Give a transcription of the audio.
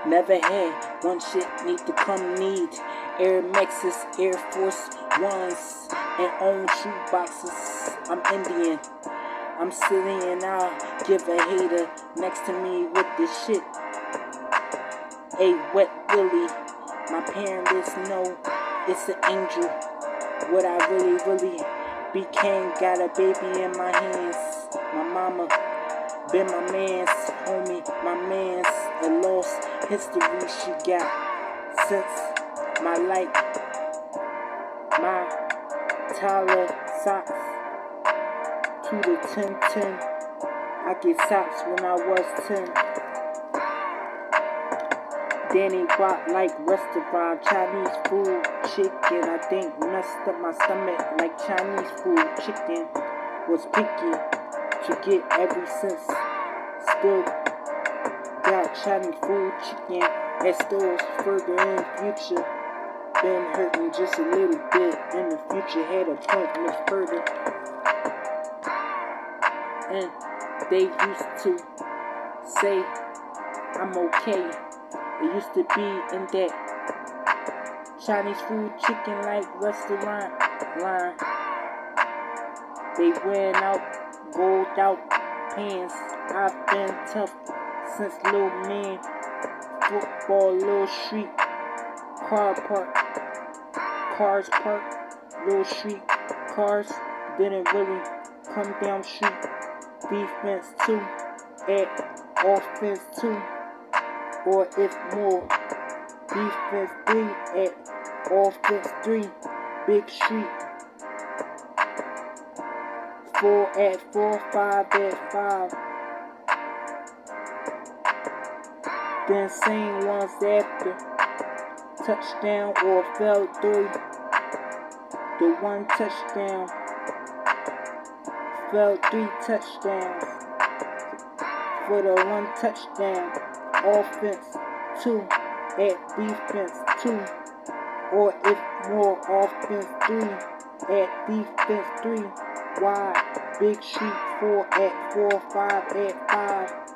Never had one shit need to come need. Air Maxes, Air Force Ones, and own shoe boxes. I'm Indian, I'm silly, and I'll give a hater next to me with this shit. A wet willy. My parents know it's an angel. What I really became, got a baby in my hands. My mama been my man's homie, my man's a lost history she got since my life. My Tyler socks to the 1010. I get socks when I was 10. Danny Rock like restaurant, Chinese food, chicken. I think messed up my stomach like Chinese food, chicken. Was picky to get every sense. Still got Chinese food, chicken at stores further in future. Been hurting just a little bit in the future. Had appointments further. And they used to say I'm okay. It used to be in that Chinese food, chicken like restaurant line. They wearing out gold out pants. I've been tough since little man. Football, little street, cars parked, little street cars didn't really come down street. Defense 2 at offense 2. Or if more, defense 3 at offense 3, big street. 4 at 4, 5 at 5. Then same ones after. Touchdown or fell through. The one touchdown. Fell 3 touchdowns. For the one touchdown. Offense 2 at defense 2, or if more, offense 3 at defense 3, wide, big street 4 at 4, 5 at 5.